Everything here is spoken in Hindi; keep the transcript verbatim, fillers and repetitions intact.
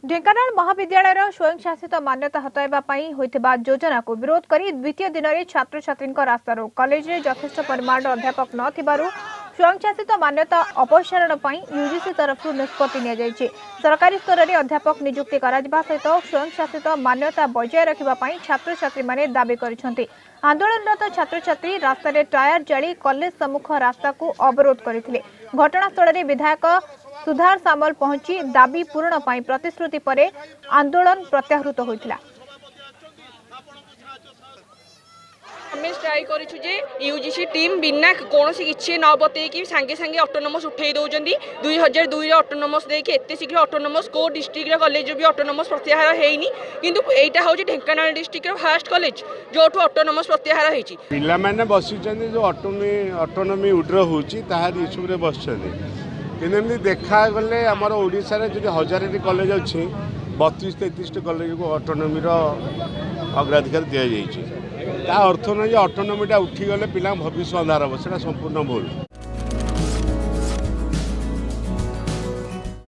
ढेंकानाल महाविद्यालय स्वयंशासित मान्यता हटाइबा पई होइथिबा योजना को विरोध करी द्वितीय दिन में छात्र छात्री रास्ता रोक कॉलेज रे यथेष्ट परिमाण अध्यापक नथिबारु स्वयंशासित मान्यता अपसारण पई यूजीसी तरफ निष्पत्ति निया जायछि। सरकारी स्तर में अध्यापक नियुक्ति कराजिबा सहित स्वयंशासित मान्यता बजाय रखिबा पई छात्र छात्री माने दाबी करिसेंति। आंदोलनरत छात्र छात्री रास्ता रे टायर जाली कॉलेज सम्मुख रास्ता को अवरोध करथिले। घटनास्थल में विधायक सुधार सामल पहुंची दाबी पूर्ण पाई प्रतिश्रुति परे आंदोलन प्रत्याहृत होइथिला। हमें ट्राई करिछु जे यूजीसी टीम बिना कोनोसी किछि न बते कि संगे संगे ऑटोनोमस उठेई दउजंदी दो हज़ार दो रे ऑटोनोमस दे कि एते शीघ्र ऑटोनोमस को डिस्ट्रिक्ट रे कॉलेज भी ऑटोनोमस प्रत्याहार हेइनी किंतु एटा होची ढेंकानाल डिस्ट्रिक्ट रे फर्स्ट कॉलेज जोठो ऑटोनोमस प्रत्याहार हेची। पिला माने बसिचंदी जो ऑटोनोमी ऑटोनोमी उड्र होची ताहार इशू रे बसचंदी किनमि देखा गले हमर ओडिसा रे जदि हजार टी कॉलेज अछि बत्रीस तैंतीस टी कॉलेज को ऑटोनोमी रो अग्राधिकार दिया जाइछि। ता अर्थ न जे ऑटोनोमीटा उठी गले पिला भविष्य अंधार हो सेटा संपूर्ण भूल।